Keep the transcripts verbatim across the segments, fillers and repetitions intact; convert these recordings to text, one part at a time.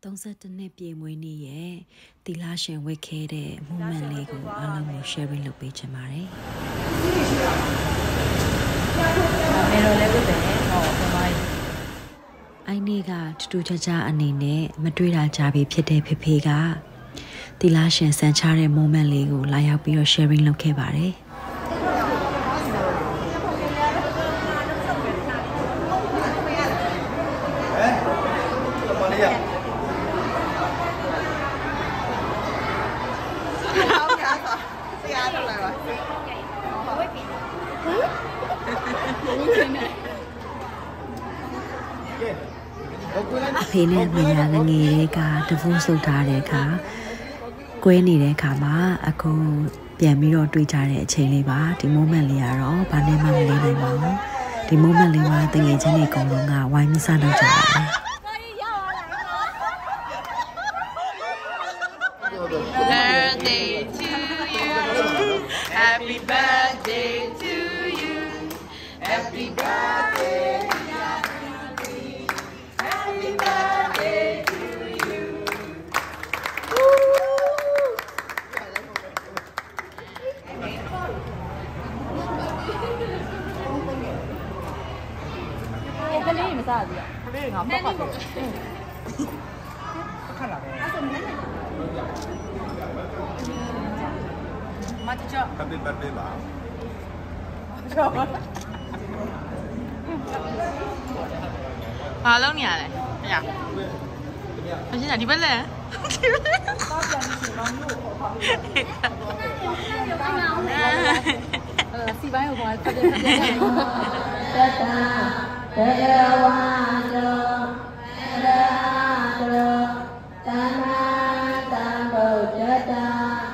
သုံးဆယ့်တစ်နှစ်ပြည့်မွေးနေ့ရဲ့တီလာရှင်ဝတ်ခဲ့တဲ့ moment လေးကိုအားလုံးကို sharing လုပ်ပေးချင်ပါတယ်။မေရိုလည်းဟုတ်တယ်။ဟောပမိုင်း။အိုင်နေကတူတူချာချာအနေနဲ့မတွေ့တာကြပြီဖြစ်တဲ့ဖေဖေကတီလာရှင်စံချတဲ့ moment လေးကိုလာရောက်ပြီးတော့ sharing လုပ်ခဲ့ပါတယ်။ဖေနဲ့မယားငငယ်လေးကတဖူးဆုပ်ထားတဲ့အခါကွဲနေတဲ့အခါမှာအခုပြန်ပြီးတော့တွေ့ကြတဲ့အချိန်လေးပါဒီ moment လေးကတော့ဘာနဲ့မှမလေးနိုင်ပါဘူးဒီ moment လေးမှာတငယ်ချင်းတွေအကုန်လုံးကဝိုင်းမစားတော့ကြပါတယ် Birthday to you Happy birthday to you Happy birthday Happy birthday to you ကလေးမစားဘူးကလေးငါပေါက်ပါတယ်ခက်လာတယ်မတ်ချော Happy birthday ပါဘာလုပ်နေရလဲအရာမရှင်းတာဒီဘက်လဲဒီဘက်လဲတော့ပြန်နေမောင်တို့ခေါ်ပါအဲစီပိုင်းကိုခေါ်တယ်ပြပြပြတတာဘဂဝါတောရဟတောသမ္မာသမ္ဗုဒ္ဓတာ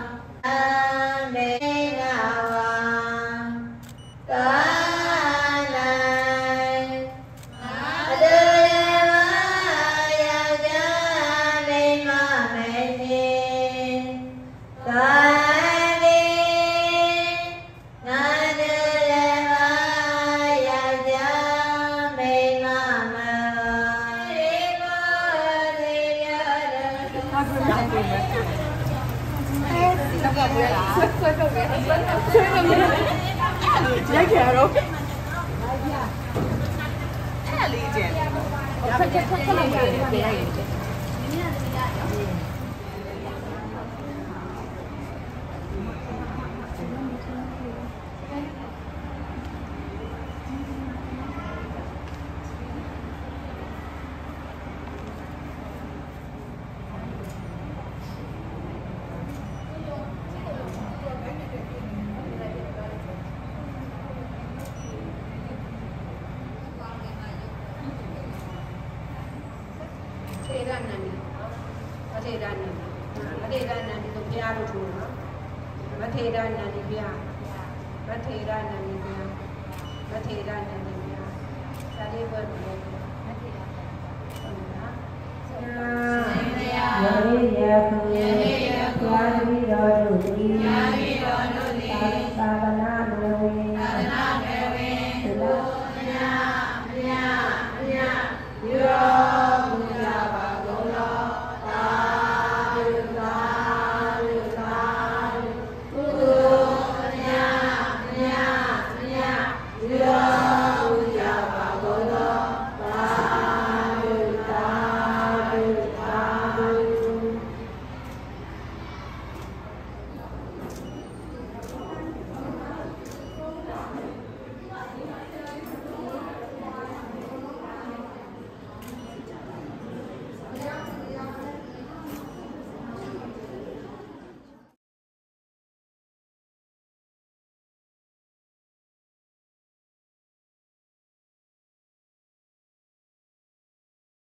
ရိုက်ကြရောအဲ့လေးကျန်ဖက်ဖက်ဖက်လိုက်ရတယ်ပြရိုက်ရတယ်မထေရနန္ဒီမထေရနန္ဒီတို့ဘုရားတို့ထူနော်မထေရနန္ဒီဘုရားမထေရနန္ဒီဘုရားမထေရနန္ဒီဘုရားသာလေးဘွယ်ဘုရားမထေရဟုတ်လားဆရာယေယေဘုရား